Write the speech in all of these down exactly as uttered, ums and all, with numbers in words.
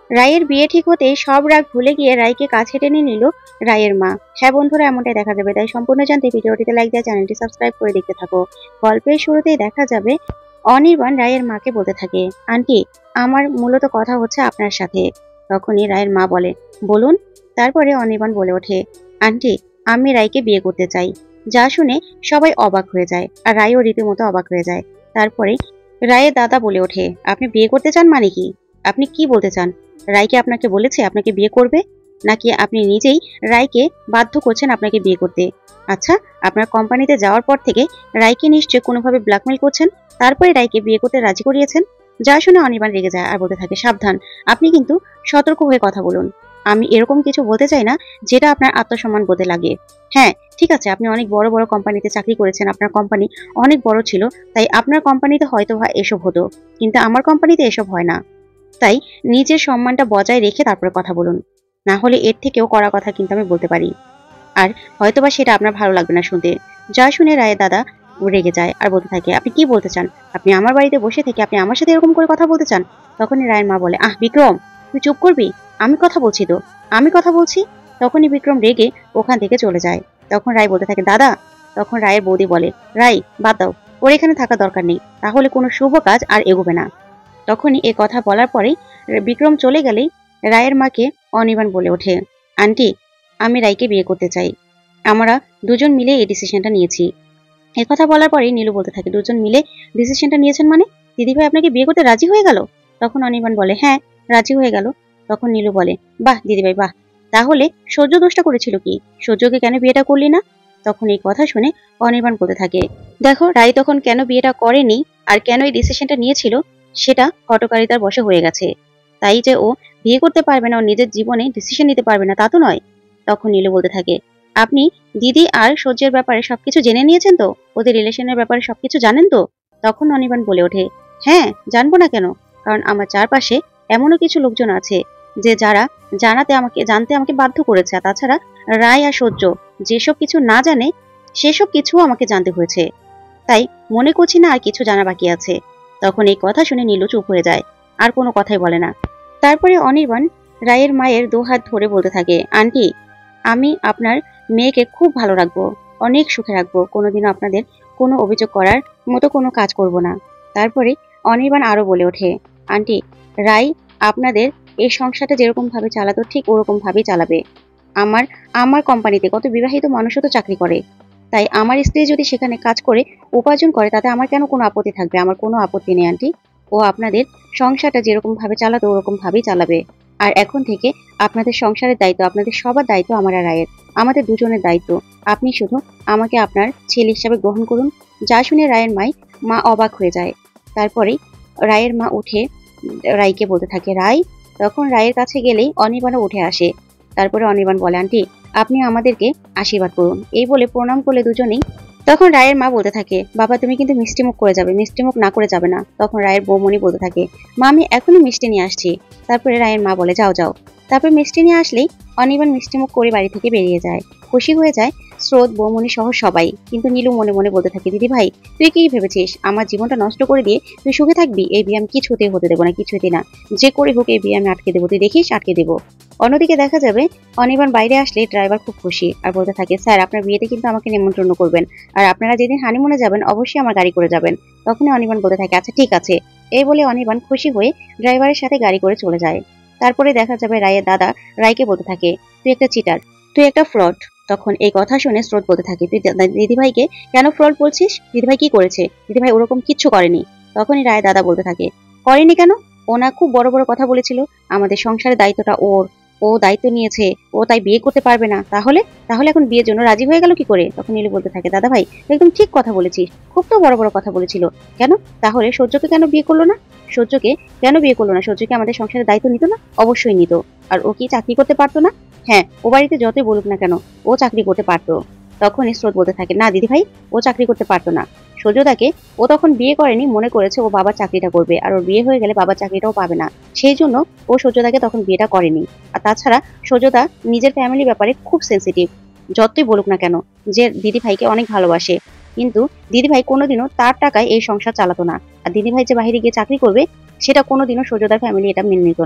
রায়ের বিয়ে ঠিক হতে সব রাগ ভুলে গিয়ে রায়কে কাছে টেনে নিল রায়ের মা। হ্যাঁ বন্ধুরা, এমনটাই দেখা যাবে, তাই সম্পূর্ণ জানতে ভিডিওটিতে লাইক দিয়ে চ্যানেলটি সাবস্ক্রাইব করে দেখতে থাকো। গল্পের শুরুতেই দেখা যাবে অনির্বাণ রায়ের মাকে বলতে থাকে, আন্টি আমার মূলত কথা হচ্ছে আপনার সাথে। তখনই রায়ের মা বলে, বলুন। তারপরে অনির্বাণ বলে ওঠে, আন্টি আমি রায়কে বিয়ে করতে চাই। যা শুনে সবাই অবাক হয়ে যায়, আর রায়ও রীতিমতো অবাক হয়ে যায়। তারপরে রায়ের দাদা বলে ওঠে, আপনি বিয়ে করতে চান মানে কি? আপনি কি বলতে চান? রায়কে আপনাকে বলেছে আপনাকে বিয়ে করবে, নাকি আপনি নিজেই রায়কে বাধ্য করছেন আপনাকে বিয়ে করতে? আচ্ছা, আপনার কোম্পানিতে যাওয়ার পর থেকে রায়কে নিশ্চয়ই কোনোভাবে ব্ল্যাকমেল করছেন, তারপরে রায়কে বিয়ে করতে রাজি করিয়েছেন। যা শুনে অনির্বাণ রেগে যায় আর বলতে থাকে, সাবধান, আপনি কিন্তু সতর্ক হয়ে কথা বলুন। আমি এরকম কিছু বলতে চাই না যেটা আপনার আত্মসম্মান বোধে লাগে। হ্যাঁ ঠিক আছে, আপনি অনেক বড় বড় কোম্পানিতে চাকরি করেছেন, আপনার কোম্পানি অনেক বড় ছিল, তাই আপনার কোম্পানিতে হয়তো বা এসব হতো, কিন্তু আমার কোম্পানিতে এসব হয় না। তাই নিজের সম্মানটা বজায় রেখে তারপরে কথা বলুন, না হলে এর থেকেও কড়া কথা কিন্তু আমি বলতে পারি, আর হয়তোবা সেটা আপনার ভালো লাগবে না শুনতে। যা শুনে রায়ের দাদা রেগে যায় আর বলতে থাকে, আপনি কি বলতে চান? আপনি আমার বাড়িতে বসে থেকে আপনি আমার সাথে এরকম করে কথা বলতে চান? তখনই রায়ের মা বলে, আহ বিক্রম, তুই চুপ করবি? আমি কথা বলছি তো, আমি কথা বলছি। তখনই বিক্রম রেগে ওখান থেকে চলে যায়। তখন রায় বলতে থাকে, দাদা। তখন রায়ের বৌদি বলে, রাই বাদ দাও, ওর এখানে থাকা দরকার নেই, তাহলে কোনো শুভ কাজ আর এগোবে না। তখনই এ কথা বলার পরেই বিক্রম চলে গেলেই রায়ের মাকে অনির্বাণ বলে ওঠে, আন্টি আমি রায়কে বিয়ে করতে চাই। আমরা দুজন মিলে এই ডিসিশনটা নিয়েছি। এ কথা বলার পরেই নীলু বলতে থাকে, দুজন মিলে ডিসিশনটা নিয়েছেন মানে? দিদিভাই আপনাকে বিয়ে করতে রাজি হয়ে গেল? তখন অনির্বাণ বলে, হ্যাঁ রাজি হয়ে গেল। তখন নীলু বলে, বাহ দিদিভাই বাহ, তাহলে সহ্য দোষটা করেছিল কি? সহ্যকে কেন বিয়েটা করলি না? তখন এই কথা শুনে অনির্বাণ বলতে থাকে, দেখো রায় তখন কেন বিয়েটা করেনি আর কেন এই ডিসিশনটা নিয়েছিল সেটা হঠকারিতার বশে হয়ে গেছে। তাই যে ও বিয়ে করতে পারবে না, ও নিজের জীবনে ডিসিশন নিতে পারবে না তা তো নয়। তখন নীলু বলতে থাকে, আপনি দিদি আর সহ্যের ব্যাপারে সবকিছু জেনে নিয়েছেন তো? ওদের রিলেশনের ব্যাপারে সবকিছু জানেন তো? তখন অনির্বাণ বলে ওঠে, হ্যাঁ জানবো না কেন, কারণ আমার চারপাশে এমনও কিছু লোকজন আছে যে যারা জানাতে আমাকে জানতে আমাকে বাধ্য করেছে। আর তাছাড়া রায় আর সহ্য যেসব কিছু না জানে সেসব কিছু আমাকে জানতে হয়েছে, তাই মনে করছি না আর কিছু জানা বাকি আছে। তখন এই কথা শুনে নীলু চুপ হয়ে যায়, আর কোনো কথাই বলে না। তারপরে অনির্বাণ রায়ের মায়ের দু হাত ধরে বলতে থাকে, আন্টি আমি আপনার মেয়েকে খুব ভালো রাখবো, অনেক সুখে রাখবো, কোনোদিনও আপনাদের কোনো অভিযোগ করার মতো কোনো কাজ করব না। তারপরে অনির্বাণ আরো বলে ওঠে, আন্টি রাই আপনাদের এই সংসারটা যেরকম ভাবে চালাতো ঠিক ওরকম ভাবেই চালাবে। আমার আমার কোম্পানিতে কত বিবাহিত মানুষও তো চাকরি করে, তাই আমার স্ত্রী যদি সেখানে কাজ করে উপার্জন করে তাতে আমার কেন কোনো আপত্তি থাকবে? আমার কোনো আপত্তি নেই আন্টি, ও আপনাদের সংসারটা যেরকম ভাবে চালাতো ওরকম ভাবেই চালাবে। আর এখন থেকে আপনাদের সংসারের দায়িত্ব, আপনাদের সবার দায়িত্ব আমার আর রায়ের, আমাদের দুজনের দায়িত্ব। আপনি শুধু আমাকে আপনার ছেলে হিসাবে গ্রহণ করুন। যা শুনে রায়ের মাই মা অবাক হয়ে যায়। তারপরেই রায়ের মা উঠে রায়কে বলতে থাকে, রায়। তখন রায়ের কাছে গেলেই অনির্বাণও উঠে আসে। তারপরে অনির্বাণ বলে, আন্টি আপনি আমাদেরকে আশীর্বাদ করুন। এই বলে প্রণাম করলে দুজনেই। তখন রায়ের মা বলতে থাকে, বাবা তুমি কিন্তু মিষ্টিমুখ করে যাবে, মিষ্টিমুখ না করে যাবে না। তখন রায়ের বৌমণি বলতে থাকে, মা আমি এখনই মিষ্টি নিয়ে আসছি। তারপরে রায়ের মা বলে, যাও যাও। তারপর মিষ্টি নিয়ে আসলেই অনির্বাণ মিষ্টিমুখ করে বাড়ি থেকে বেরিয়ে যায়। খুশি হয়ে যায় স্রোত, বৌমণি সহ সবাই। কিন্তু নীলু মনে মনে বলতে থাকে, দিদি ভাই তুই কি ভেবেছিস আমার জীবনটা নষ্ট করে দিয়ে তুই সুখে থাকবি? এই বিয়ে আমি কিছুতেই হতে দেবো না, কিছুতেই না, যে করে হোক এই বিয়ে আমি আটকে দেবো, তুই দেখিস আটকে দেবো। অন্যদিকে দেখা যাবে অনির্বাণ বাইরে আসলে ড্রাইভার খুব খুশি আর বলতে থাকে, স্যার আপনার বিয়েতে কিন্তু আমাকে নিমন্ত্রণ করবেন, আর আপনারা যেদিন হানিমুনে যাবেন অবশ্যই আমার গাড়ি করে যাবেন। তখনই অনির্বাণ বলতে থাকে, আচ্ছা ঠিক আছে। এই বলে অনির্বাণ খুশি হয়ে ড্রাইভারের সাথে গাড়ি করে চলে যায়। তারপরে দেখা যাবে রায়ের দাদা রায়কে বলতে থাকে, তুই একটা চিটার, তুই একটা ফ্রড। তখন এই কথা শুনে স্রোত বলতে থাকে, তুই দিদিভাইকে কেন ফ্রড বলছিস? দিদিভাই কি করেছে? দিদিভাই ওরকম কিচ্ছু করেনি। তখনই রায়ের দাদা বলতে থাকে, করেনি কেন? ও না খুব বড় বড় কথা বলেছিল, আমাদের সংসারের দায়িত্বটা ওর, ও দায়িত্ব নিয়েছে, ও তাই বিয়ে করতে পারবে না। তাহলে তাহলে এখন বিয়ের জন্য রাজি হয়ে গেল কি করে? তখন নীলু বলতে থাকে, দাদা ভাই একদম ঠিক কথা বলেছিস, খুব তো বড় বড় কথা বলেছিল। কেন তাহলে সহ্যকে কেন বিয়ে করলো না? সহ্যকে কেন বিয়ে করলো না? সহ্যকে আমাদের সংসারের দায়িত্ব নিত না? অবশ্যই নিত। আর ও কি চাকরি করতে পারতো না? হ্যাঁ, ও বাড়িতে যতই বলুক না কেন ও চাকরি করতে পারতো। তখন স্রোত বলতে থাকে, না দিদি ভাই ও চাকরি করতে পারতো না। সূর্যদাকে ও তখন বিয়ে করেনি, মনে করেছে ও বাবার চাকরিটা করবে, আর ওর বিয়ে হয়ে গেলে বাবার চাকরিটাও পাবে না, সেই জন্য ও সূর্যদাকে তখন বিয়েটা করেনি। আর তাছাড়া সূর্যদা নিজের ফ্যামিলি ব্যাপারে খুব সেন্সিটিভ, যতই বলুক না কেন যে দিদি ভাইকে অনেক ভালোবাসে, কিন্তু দিদি ভাই কোনোদিনও তার টাকায় এই সংসার চালাতো না। আর দিদি ভাই যে বাইরে গিয়ে চাকরি করবে সেটা কোনোদিনও সূর্যদার ফ্যামিলি এটা মেনে নিত না।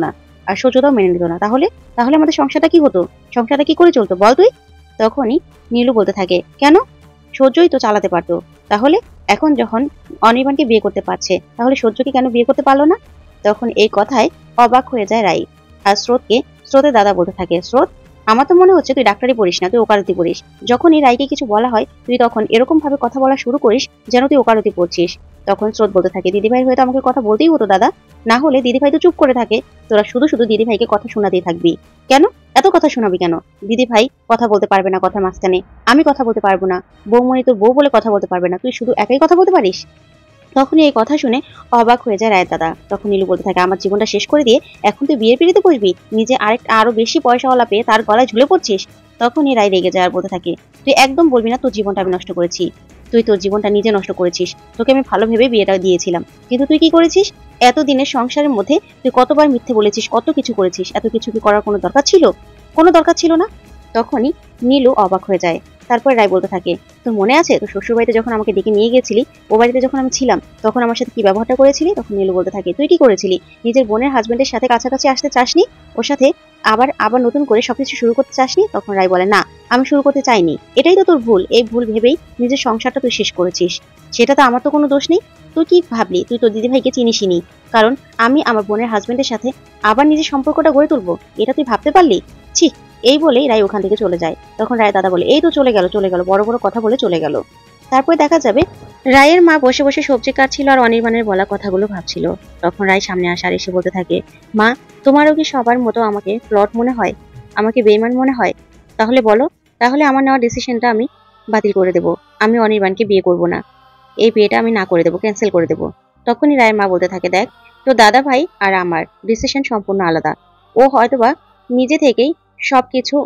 আর সূর্যটাও মেনে নিত না। তাহলে তাহলে আমাদের সংসারটা কি হতো? সংসারটা কি করে চলতো বল তুই? তখনই নীলু বলতে থাকে, কেন? সূর্যই তো চালাতে পারতো। তাহলে এখন যখন অনির্বাণকে বিয়ে করতে পারছে, তাহলে সূর্যকে কেন বিয়ে করতে পারলো না? তখন এই কথায় অবাক হয়ে যায় রাই। আর স্রোতকে স্রোতের দাদা বলতে থাকে, স্রোত, আমার তো মনে হচ্ছে তুই ডাক্তারি পড়িস না, তুই ওকালতি পড়িস। যখনই রাইকে কিছু বলা হয় তুই তখন এরকম ভাবে কথা বলা শুরু করিস যেন তুই ওকালতি পড়ছিস। তখন স্রোত বলতে থাকে, দিদিভাই হয়তো আমাকে কথা বলতেই হতো দাদা, না হলে দিদিভাই তো চুপ করে থাকে, তোরা শুধু শুধু দিদিভাইকে কথা শোনাতেই থাকবি। কেন এত কথা শোনাবি কেন? দিদিভাই কথা বলতে পারবে না কথার মাঝখানে, আমি কথা বলতে পারবো না, বৌমণি তোর বউ বলে কথা বলতে পারবে না, তুই শুধু একাই কথা বলতে পারিস? তখনই এই কথা শুনে অবাক হয়ে যায় রায়ের দাদা। তখন নীলু বলতে থাকে, আমার জীবনটা শেষ করে দিয়ে এখন তুই বিয়ের পিড়িতে বসবি, নিজে আরেকটা আরো বেশি পয়সাওয়ালা পেয়ে তার গলায় ঝুলে পড়ছিস? তখনই রায় রেগে যায় আর বলতে থাকে, তুই একদম বলবি না তোর জীবনটা আমি নষ্ট করেছি। তুই তোর জীবনটা নিজে নষ্ট করেছিস। তোকে আমি ভালো ভেবে বিয়েটা দিয়েছিলাম, কিন্তু তুই কি করেছিস? এতদিনের সংসারের মধ্যে তুই কতবার মিথ্যে বলেছিস, কত কিছু করেছিস। এত কিছু কি করার কোনো দরকার ছিল? কোনো দরকার ছিল না। তখনই নীলু অবাক হয়ে যায়। তারপর রায় বলতে থাকে, তোর মনে আছে তোর শ্বশুর বাড়িতে যখন আমাকে ডেকে নিয়ে গেছিলি, ও বাড়িতে যখন আমি ছিলাম তখন আমার সাথে কি ব্যবহারটা করেছিলি? তখন নীলু বলতে থাকে, তুই কি করেছিলি? নিজের বোনের হাজবেন্ডের সাথে কাছাকাছি আসতে চাসনি, ওর সাথে আবার আবার নতুন করে সবকিছু শুরু করতে চাসনি। তখন রায় বলে, না, আমি শুরু করতে চাইনি, এটাই তো তোর ভুল। এই ভুল ভেবেই নিজের সংসারটা তুই শেষ করেছিস। সেটা তো আমার তো কোনো দোষ নেই। তুই কি ভাবলি তুই তোর দিদিভাইকে চিনিসনি? কারণ আমি আমার বোনের হাজবেন্ডের সাথে আবার নিজের সম্পর্কটা গড়ে তুলবো, এটা তুই ভাবতে পারলি? ছি। এই বলেই রায় ওখান থেকে চলে যায়। তখন রায় দাদা বলে, এই তো চলে গেল চলে গেল বড় বড় কথা বলে চলে গেল। তারপরে দেখা যাবে রায়ের মা বসে বসে সবজি কাটছিল আর অনির্বাণের বলা কথাগুলো ভাবছিল। তখন রায় সামনে আসে আর এসে বলতে থাকে, মা, তোমারও কি সবার মতো আমাকে প্লট মনে হয়, আমাকে বেইমান মনে হয়? তাহলে বলো, তাহলে আমার নেওয়া ডিসিশনটা আমি বাতিল করে দেবো। আমি অনির্বাণকে বিয়ে করব না, এই বিয়েটা আমি না করে দেবো, ক্যান্সেল করে দেবো। তখনই রায়ের মা বলতে থাকে, দেখ, তো দাদা ভাই আর আমার ডিসিশন সম্পূর্ণ আলাদা। ও হয়তোবা নিজে থেকেই সবকিছু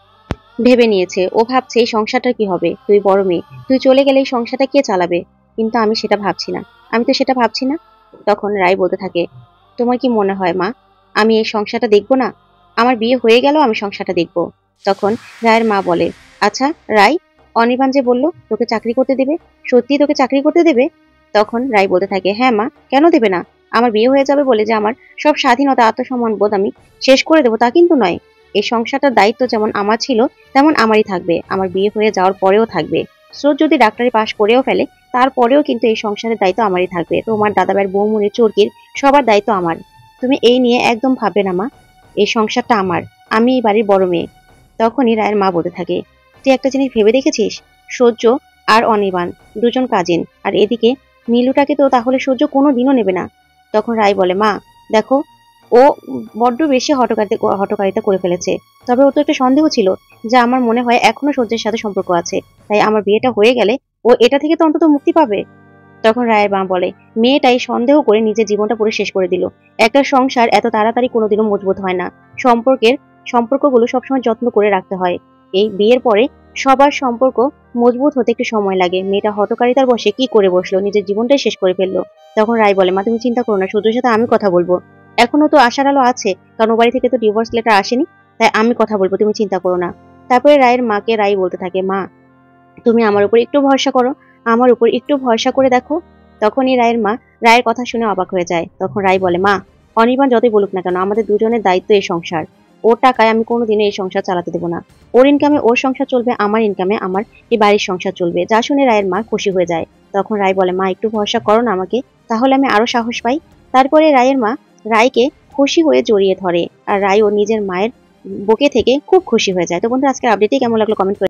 ভেবে নিয়েছে, ও ভাবছে এই সংসারটা কি হবে, তুই বড় মেয়ে, তুই চলে গেলে এই সংসারটা কে চালাবে? কিন্তু আমি সেটা ভাবছি না, আমি তো সেটা ভাবছি না। তখন রায় বলতে থাকে, তোমার কি মনে হয় মা, আমি এই সংসারটা দেখবো না? আমার বিয়ে হয়ে গেল, আমি সংসারটা দেখবো। তখন রায়ের মা বলে, আচ্ছা রায়, অনির্বাণ যে বললো তোকে চাকরি করতে দেবে, সত্যি তোকে চাকরি করতে দেবে? তখন রায় বলতে থাকে, হ্যাঁ মা, কেন দেবে না? আমার বিয়ে হয়ে যাবে বলে যে আমার সব স্বাধীনতা আত্মসম্মান বোধ আমি শেষ করে দেবো তা কিন্তু নয়। এই সংসারটার দায়িত্ব যেমন আমার ছিল তেমন আমারই থাকবে, আমার বিয়ে হয়ে যাওয়ার পরেও থাকবে। স্রোত যদি ডাক্তারি পাশ করেও ফেলে তারপরেও কিন্তু এই সংসারের দায়িত্ব আমারই থাকবে। তোমার দাদাভাইয়ের বৌমনির চরকির সবার দায়িত্ব আমার। তুমি এই নিয়ে একদম ভাববে না মা, এই সংসারটা আমার, আমি এই বাড়ির বড় মেয়ে। তখনই রায়ের মা বলতে থাকে, তুই একটা জিনিস ভেবে দেখেছিস? সূর্য আর অনির্বাণ দুজন কাজিন, আর এদিকে নীলুটাকে তো তাহলে সূর্য কোনো দিনও নেবে না। তখন রায় বলে, মা দেখো, ও বড্ড বেশি হটকারিতা হটকারিতা করে ফেলেছে। তবে ও তো একটা সন্দেহ ছিল, যা আমার মনে হয় এখনো সূর্যের সাথে সম্পর্ক আছে। তাই আমার বিয়েটা হয়ে গেলে ও এটা থেকে তো অন্তত মুক্তি পাবে। তখন রায়ের মা বলে, মেয়েটাই সন্দেহ করে নিজের জীবনটা পুরো শেষ করে দিল। একটা সংসার এত তাড়াতাড়ি কোনোদিনও মজবুত হয় না। সম্পর্কের সম্পর্কগুলো সবসময় যত্ন করে রাখতে হয়। এই বিয়ের পরে সবার সম্পর্ক মজবুত হতে একটু সময় লাগে। মেয়েটা হটকারিতার বসে কি করে বসলো, নিজের জীবনটাই শেষ করে ফেললো। তখন রায় বলে, মা তুমি চিন্তা করো না, সূর্যের সাথে আমি কথা বলবো। এখনো তো আশার আলো আছে, কারণ ও বাড়ি থেকে তো ডিভোর্স লেটার আসেনি, তাই আমি কথা বলবো, তুমি চিন্তা করো না। তারপরে রায়ের মাকে রায় বলতে থাকে, মা তুমি আমার উপর একটু ভরসা করো, আমার উপর একটু ভরসা করে দেখো। তখনই রায়ের মা রায়ের কথা শুনে অবাক হয়ে যায়। তখন রায় বলে, মা অনির্বাণ যতই বলুক না কেন, আমাদের দুজনের দায়িত্ব এই সংসার। ওর টাকায় আমি কোনোদিনও এই সংসার চালাতে দেবো না। ওর ইনকামে ওর সংসার চলবে, আমার ইনকামে আমার এই বাড়ির সংসার চলবে। যা শুনে রায়ের মা খুশি হয়ে যায়। তখন রায় বলে, মা একটু ভরসা করো না আমাকে, তাহলে আমি আরো সাহস পাই। তারপরে রায়ের মা রায়কে খুশি হয়ে জড়িয়ে ধরে, আর রায় ও নিজের মায়ের বুকে থেকে খুব খুশি হয়ে যায়। তো বন্ধুরা, আজকের আপডেটে কেমন লাগলো কমেন্ট করে